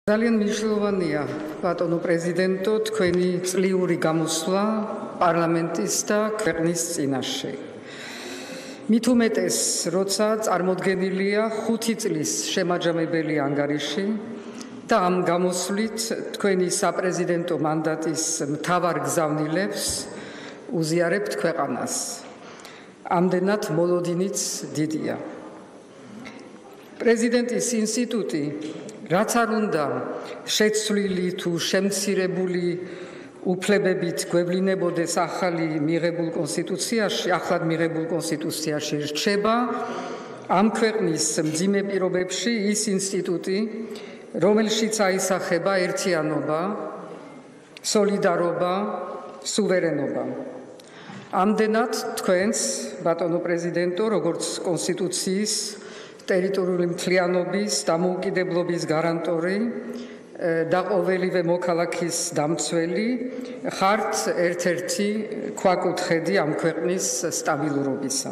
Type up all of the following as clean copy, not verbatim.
ძალიან მნიშვნელოვანია ბატონო პრეზიდენტო თქვენი წლიური გამოსვლა პარლამენტის და ქვეყნის წინაშე. მით უმეტეს, როცა წარმოდგენილია 5 წლის შემაჯამებელი ანგარიში და ამ გამოსვლით თქვენი საპრეზიდენტო მანდატის მთავარ გზავნილებს უზიარებთ ქვეყანას. ამდენად მოლოდინიც დიდია. პრეზიდენტის ინსტიტუტი რაც არ უნდა შეცვლილი თუ შემცირებული უფლებებით გვევლინებოდეს ახლად მიღებულ კონსტიტუციაში რჩება ამ ქვეყნის მძიმე პირობებში ის ინსტიტუტი, რომელშიც აისახება ერთიანობა, სოლიდარობა, სუვერენობა. ამდენად თქვენს, ბატონო პრეზიდენტო, როგორც კონსტიტუციის ტერიტორიული მთლიანობის, დამოუკიდებლობის გარანტორი და ყოველივე მოქალაქის დამცველი ხართ ერთ-ერთი ქვაკუთხედი ამ ქვეყნის სტაბილურობისა.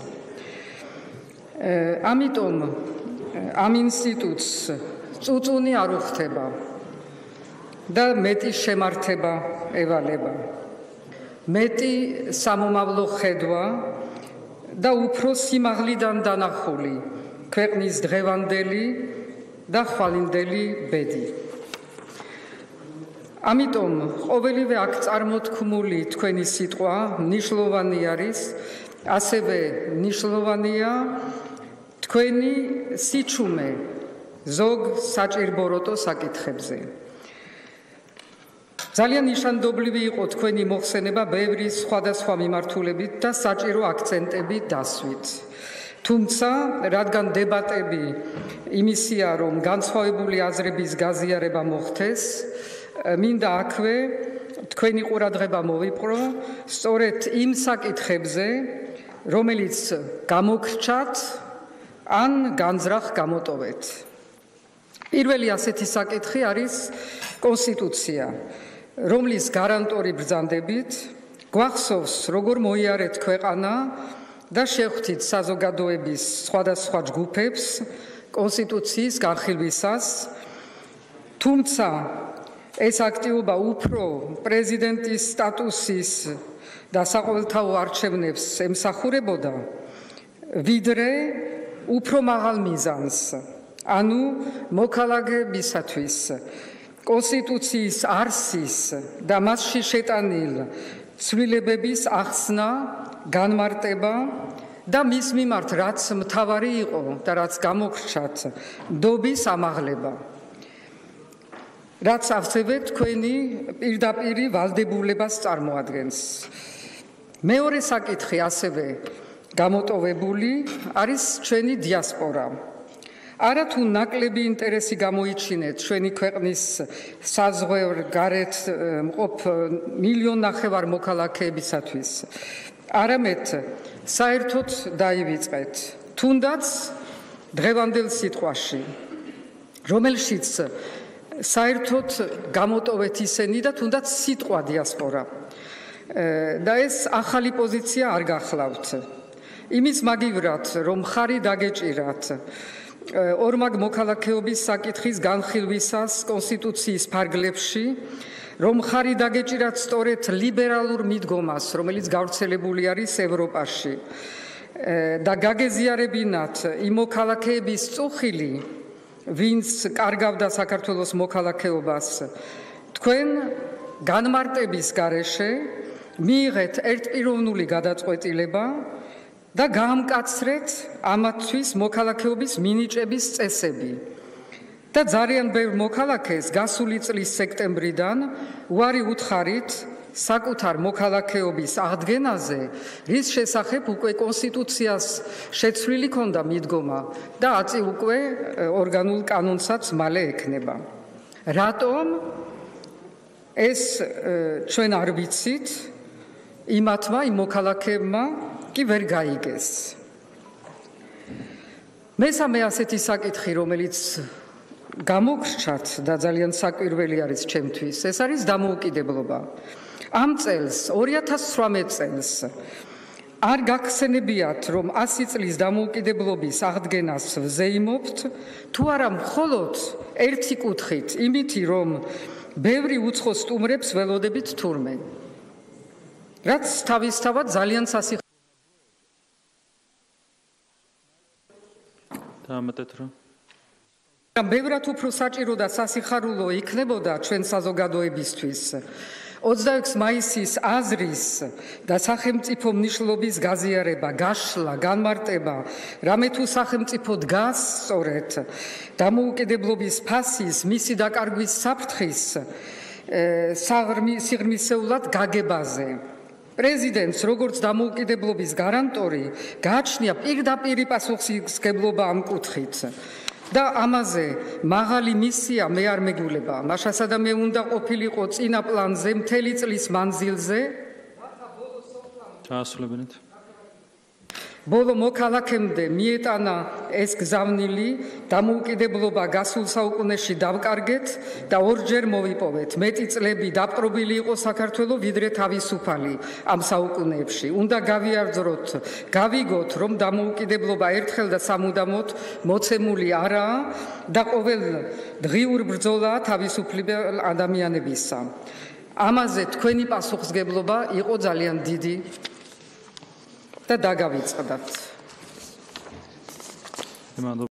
ამიტომ ამ ინსტიტუტს წუწუნი არ უხდება და მეტი შემართება ევალება. მეტი სამომავლო ხედვა და უფრო სიმაღლიდან დანახული ქვეყნის დღევანდელი და ხვალინდელი ბედი. ამიტომ ყოველივე აქ წარმოთქმული თქვენი სიტყვა მნიშვნელოვანი არის, ასევე მნიშვნელოვანია თქვენი სიჩუმე ზოგ საჭირბოროტო საკითხებზე. ძალიან ნიშანდობლივი იყო თქვენი მოხსენება ბევრი სხვადასხვა მიმართულებით და საჭირო აქცენტები დასვით. თუმცა, რადგან დებატები იმისია, რომ განსხვავებული აზრების გაზიარება მოხდეს, მინდა აქვე თქვენი ყურადღება მოვიპყრო სწორედ იმ საკითხებზე, რომელიც გამოგრჩათ ან განზრახ გამოტოვეთ. პირველი ასეთი საკითხი არის კონსტიტუცია, რომლის გარანტორი ბრძანდებით გვახსოვს, როგორ მოიარეთ ქვეყანა და შეხვდით საზოგადოების სხვადასხვა ჯგუფებს კონსტიტუციის განხილვისას, თუმცა ეს აქტივობა უფრო პრეზიდენტის სტატუსის და საყოველთაო არჩევნებს ემსახურებოდა, ვიდრე უფრო მაღალ მიზანს, ანუ მოქალაქეებისათვის კონსტიტუციის არსის და მასში შეტანილ ცვლილებების ახსნა, განმარტება და მის მიმართ რაც მთავარი იყო და რაც გამოგრჩათ ნდობის ამაღლება. რაც ასევე თქვენი პირდაპირი ვალდებულებას წარმოადგენს. მეორე საკითხი ასევე გამოტოვებული არის ჩვენი დიასპორა. არათუ ნაკლები ინტერესი გამოიჩინეთ ჩვენი ქვეყნის საზღვარ გარეთ მყოფ 1,5 მილიონი მოქალაქეებისათვის. არამედ საერთოდ დაივიწყეთ, თუნდაც დღევანდელ სიტყვაში, რომელშიც საერთოდ გამოტოვეთ ისინი და თუნდაც სიტყვა დიასპორა. და ეს ახალი პოზიცია არ გახლავთ. იმის მაგივრად, რომ ხარი დაგეჭირათ ორმაგ მოქალაქეობის საკითხის განხილვისას კონსტიტუციის ფარგლებში, რომ ხარი დაგეჭირათ სწორედ ლიბერალურ მიდგომას, რომელიც გავრცელებული არის ევროპაში და გაგეზიარებინათ იმ მოქალაქეების წუხილი, ვინც კარგავდა საქართველოს მოქალაქეობას, თქვენ განმარტების გარეშე მიიღეთ ერთპიროვნული გადაწყვეტილება და გაამკაცრეთ ამათთვის მოქალაქეობის მინიჭების წესები. და ძალიან ბევრ მოქალაქეს გასული წლის სექტემბრიდან უარი უთხარით საკუთარ მოქალაქეობის აღდგენაზე, რის შესახებ უკვე კონსტიტუციას შეცვლილი ქონდა მიდგომა და აწი უკვე ორგანულ კანონსაც მალე ექნება. რატომ ეს ჩვენ არ ვიცით, იმათმა იმ მოქალაქეებმა კი ვერ გაიგეს. მესამე ასეთი საკითხი, რომელიც გამოგრჩათ და ძალიან საკვირველი არის ჩემთვის, ეს არის დამოუკიდებლობა. ამ წელს 2018 წელს არ გახსენებიათ, რომ 100 წლის დამოუკიდებლობის აღდგენას ვზეიმობთ, თუ არა მხოლოდ ერთი კუთხით, იმითი, რომ ბევრი უცხო სტუმრებს ველოდებით თურმე. რაც თავისთავად ძალიან ბევრად უფრო საჭირო და სასიხარულო იქნებოდა ჩვენ საზოგადოებისთვის 26 მაისის აზრის და სახელმწიფო მნიშვნელობის გაზიარება, გაშლა, განმარტება, რამე თუ სახელმწიფო დგას სწორედ დამოუკიდებლობის ფასის, მისი დაკარგვის საფრთხის სიღრმისეულად გაგებაზე. პრეზიდენტს, როგორც დამოუკიდებლობის გარანტორი, გააჩნია პირდაპირი პასუხისმგებლობა ამ კუთხით. და ამაზე მაღალი მისია მე არ მეგულება. მაშასა და მე უნდა ყოფილიყო წინა პლანზე მთელი წლის მანძილზე. ბოლო მოქალაქემდე მიეტანა ეს გზავნილი, დამოუკიდებლობა გასულ საუკუნეში დავკარგეთ და ორჯერ მოვიპოვეთ. მეტი წლები დაპყრობილი იყო საქართველო, ვიდრე თავისუფალი ამ საუკუნეებში. უნდა გავიარძროთ, გავიგოთ, რომ დამოუკიდებლობა ერთხელ და სამუდამოდ მოცემული არაა და ყოველ დღიურ ბრძოლაა თავისუფლება ადამიანებისა. ამაზე თქვენი პასუხისმგებლობა იყო ძალიან დიდი. და დაგავიწყდათ.